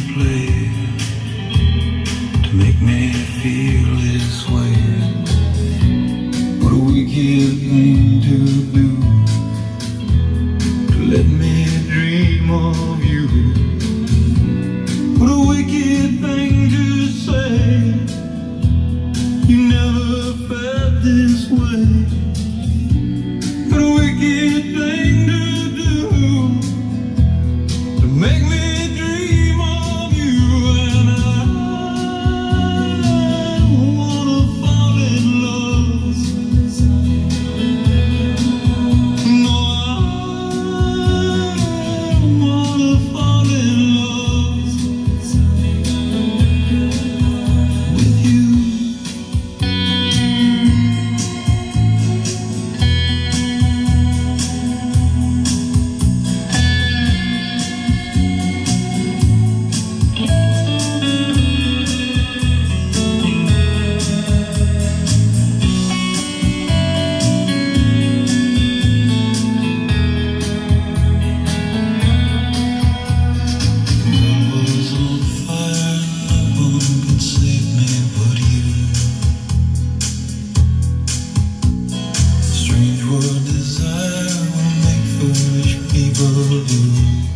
play to make me feel this way. What a wicked thing to do, to let me dream of you. What a wicked thing to say, you never felt this way. What a wicked thing to do, to make me dream of you. And I wanna fall in love. No, I wanna fall in love with you. Strange what desire will make foolish people do.